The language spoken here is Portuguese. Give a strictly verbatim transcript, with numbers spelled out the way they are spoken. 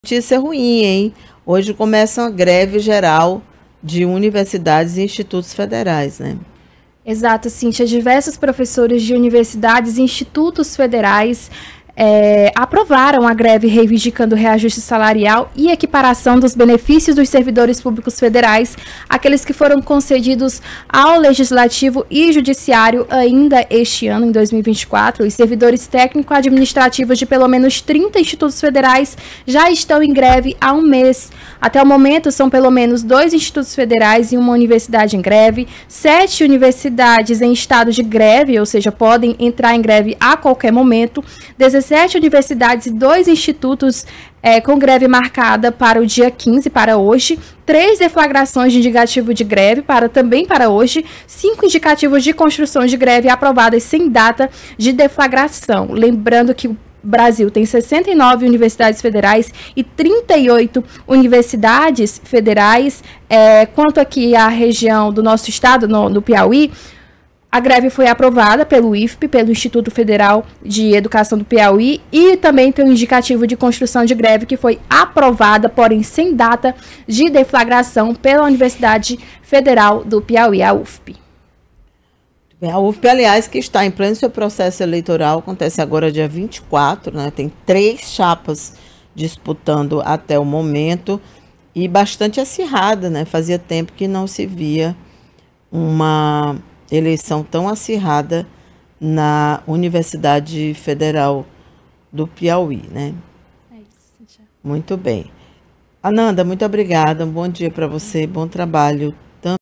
Notícia ruim, hein? Hoje começa uma greve geral de universidades e institutos federais, né? Exato, Cíntia. Diversos professores de universidades e institutos federais é, aprovaram a greve reivindicando reajuste salarial e equiparação dos benefícios dos servidores públicos federais, aqueles que foram concedidos ao Legislativo e Judiciário ainda este ano, em dois mil e vinte e quatro. Os servidores técnico-administrativos de pelo menos trinta institutos federais já estão em greve há um mês. Até o momento, são pelo menos dois institutos federais e uma universidade em greve, sete universidades em estado de greve, ou seja, podem entrar em greve a qualquer momento, dezessete universidades e dois institutos é, com greve marcada para o dia quinze, para hoje, três deflagrações de indicativo de greve para também para hoje, cinco indicativos de construção de greve aprovadas sem data de deflagração. Lembrando que o Brasil tem sessenta e nove universidades federais e trinta e oito universidades federais. É, quanto aqui à região do nosso estado, no, no Piauí, a greve foi aprovada pelo I F P, pelo Instituto Federal de Educação do Piauí, e também tem um indicativo de construção de greve que foi aprovada, porém sem data de deflagração, pela Universidade Federal do Piauí, a U F P. A U F P, aliás, que está em pleno seu processo eleitoral, acontece agora dia vinte e quatro, né? Tem três chapas disputando até o momento e bastante acirrada, né? Fazia tempo que não se via uma eleição tão acirrada na Universidade Federal do Piauí, né? É isso, Cíntia. Muito bem. Ananda, muito obrigada. Um bom dia para você, bom trabalho.